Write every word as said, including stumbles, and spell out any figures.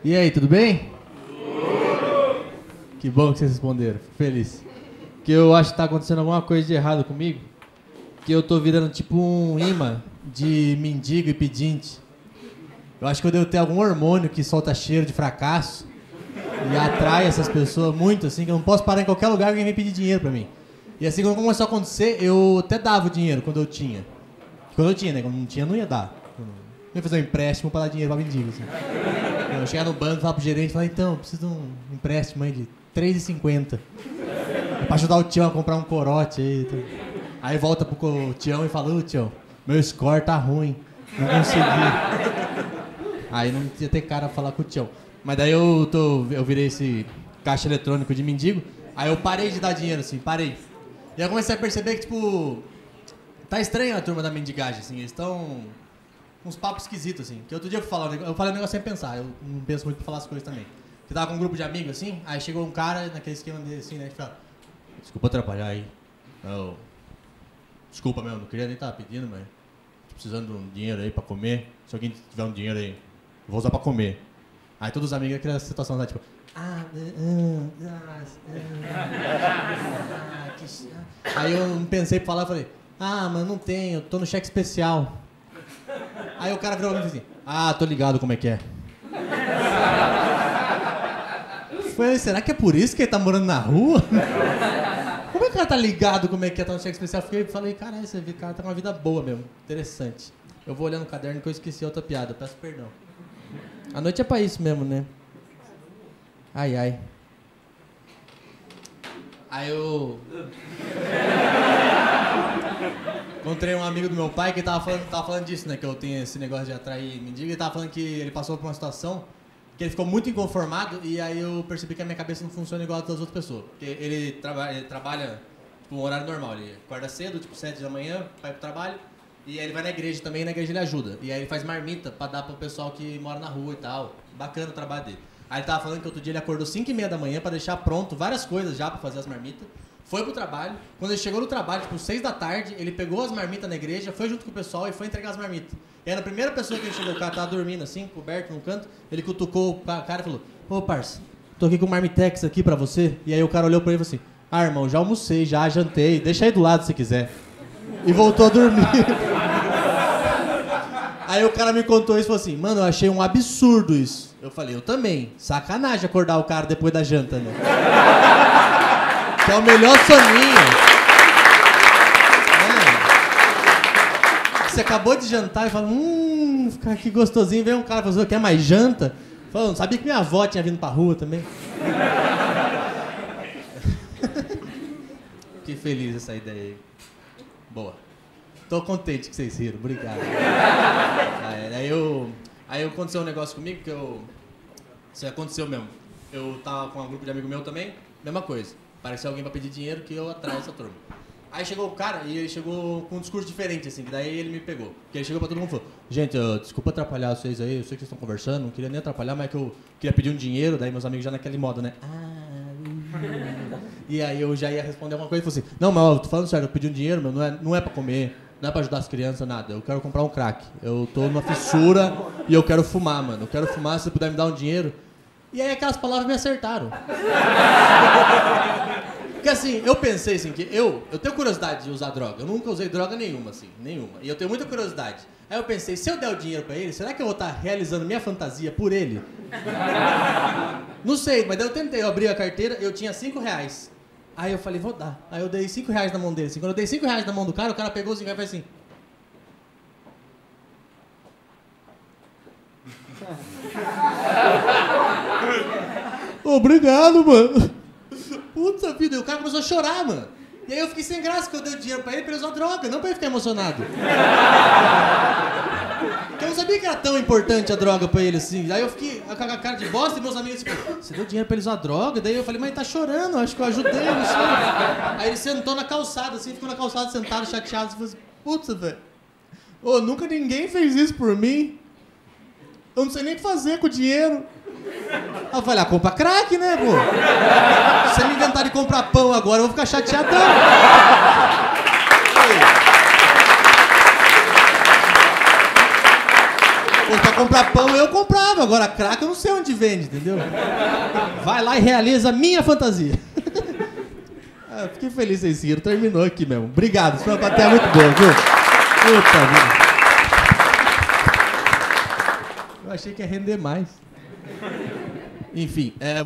E aí, tudo bem? Que bom que vocês responderam, fico feliz. Que eu acho que tá acontecendo alguma coisa de errado comigo. Que eu tô virando tipo um imã de mendigo e pedinte. Eu acho que eu devo ter algum hormônio que solta cheiro de fracasso e atrai essas pessoas muito, assim, que eu não posso parar em qualquer lugar que alguém vem pedir dinheiro pra mim. E assim, quando começou a acontecer, eu até dava o dinheiro quando eu tinha. Quando eu tinha, né? Quando não tinha, não ia dar. Eu não ia fazer um empréstimo pra dar dinheiro pra mendigo, assim. Eu chegar no banco, falar pro gerente, falar, então, eu preciso de um empréstimo aí de três reais e cinquenta centavos. Pra ajudar o Tião a comprar um corote aí. Então. Aí volta pro Tião e fala, ô Tião, meu score tá ruim, não consegui. Aí não ia ter cara pra falar com o Tião. Mas daí eu, tô, eu virei esse caixa eletrônico de mendigo, aí eu parei de dar dinheiro, assim, parei. E aí eu comecei a perceber que, tipo, tá estranho a turma da mendigagem, assim, eles estão uns papos esquisitos, assim. Que outro dia eu fui falar, eu falei um negócio sem pensar, eu não penso muito pra falar as coisas também. Eu tava com um grupo de amigos, assim, aí chegou um cara naquele esquema dele, assim, né, que fala, desculpa atrapalhar aí. Eu, desculpa mesmo, não queria nem estar pedindo, mas tô precisando de um dinheiro aí pra comer. Se alguém tiver um dinheiro aí, eu vou usar pra comer. Aí todos os amigos, aquela situação, né, tipo, ah, uh, uh, ah, que... Aí eu não pensei pra falar, eu falei, ah, mas não tenho, tô no cheque especial. Aí o cara virou pra mim e disse assim, ah, tô ligado como é que é. Eu falei, será que é por isso que ele tá morando na rua? Como é que o cara tá ligado como é que é tá no cheque especial? Eu falei, caralho, esse cara tá com uma vida boa mesmo, interessante. Eu vou olhando no caderno que eu esqueci outra piada, peço perdão. A noite é pra isso mesmo, né? Ai, ai. Aí eu... encontrei um amigo do meu pai que tava falando, tava falando disso, né? Que eu tenho esse negócio de atrair mendigo. Ele tava falando que ele passou por uma situação que ele ficou muito inconformado e aí eu percebi que a minha cabeça não funciona igual a das outras pessoas. Porque ele, traba, ele trabalha tipo, um horário normal. Ele acorda cedo, tipo sete da manhã, vai pro trabalho. E aí ele vai na igreja também, e na igreja ele ajuda. E aí ele faz marmita pra dar pro pessoal que mora na rua e tal. Bacana o trabalho dele. Aí ele tava falando que outro dia ele acordou cinco e meia da manhã pra deixar pronto várias coisas já pra fazer as marmitas. Foi pro trabalho. Quando ele chegou no trabalho, tipo, seis da tarde, ele pegou as marmitas na igreja, foi junto com o pessoal e foi entregar as marmitas. E aí na primeira pessoa que ele chegou, o cara tava dormindo assim, coberto no canto, ele cutucou o cara e falou, ô parça, tô aqui com o marmitex aqui pra você. E aí o cara olhou pra ele e falou assim, ah irmão, já almocei, já jantei, deixa aí do lado se quiser. E voltou a dormir. Aí o cara me contou isso e falou assim, mano, eu achei um absurdo isso. Eu falei, eu também. Sacanagem acordar o cara depois da janta, né? Que é o melhor soninho. É. Você acabou de jantar e fala, hum, ficar aqui gostosinho. Vem um cara e fala, quer mais janta? Falou, não sabia que minha avó tinha vindo pra rua também. Que feliz essa ideia aí. Boa. Tô contente que vocês riram, obrigado. Aí, aí, eu, aí aconteceu um negócio comigo que eu... Isso aconteceu mesmo. Eu tava com um grupo de amigo meu também, mesma coisa. Parecia alguém pra pedir dinheiro que eu atraio essa turma. Aí chegou o cara e ele chegou com um discurso diferente, assim, que daí ele me pegou. Porque ele chegou pra todo mundo e falou, gente, eu, desculpa atrapalhar vocês aí, eu sei que vocês estão conversando, não queria nem atrapalhar, mas é que eu queria pedir um dinheiro, daí meus amigos já naquele modo, né? Ah, e aí eu já ia responder alguma coisa e falei assim, não, mas eu tô falando sério, eu pedi um dinheiro, meu, não é, não é pra comer, não é pra ajudar as crianças, nada. Eu quero comprar um crack. Eu tô numa fissura e eu quero fumar, mano. Eu quero fumar, se você puder me dar um dinheiro. E aí aquelas palavras me acertaram. Porque assim, eu pensei assim, que eu, eu tenho curiosidade de usar droga. Eu nunca usei droga nenhuma, assim, nenhuma. E eu tenho muita curiosidade. Aí eu pensei, se eu der o dinheiro pra ele, será que eu vou estar realizando minha fantasia por ele? Não sei, mas daí eu tentei. Eu abri a carteira, eu tinha cinco reais. Aí eu falei, vou dar. Aí eu dei cinco reais na mão dele. Assim. Quando eu dei cinco reais na mão do cara, o cara pegou os cinco reais e fez assim. Obrigado, mano. Puta vida. E o cara começou a chorar, mano. E aí eu fiquei sem graça, que eu dei o dinheiro pra ele pra ele usar droga, não pra ele ficar emocionado. Porque eu não sabia que era tão importante a droga pra ele, assim. Aí eu fiquei com a cara de bosta e meus amigos, tipo, você deu dinheiro pra ele usar droga? Daí eu falei, mas ele tá chorando, acho que eu ajudei, não sei. Aí ele sentou na calçada, assim, ficou na calçada sentado, chateado, assim, falou assim, putz, velho. Ô, nunca ninguém fez isso por mim. Eu não sei nem o que fazer com o dinheiro. Aí eu falei, ah, compra crack, né, pô? Se você me inventar de comprar pão agora, eu vou ficar chateadão. Pô, pra comprar pão, eu comprava. Agora, crack, eu não sei onde vende, entendeu? Vai lá e realiza a minha fantasia. Ah, fiquei feliz que vocês seguiram. Terminou aqui mesmo. Obrigado. Isso foi uma plateia muito boa, viu? Puta vida. Eu achei que ia render mais. Enfim, é...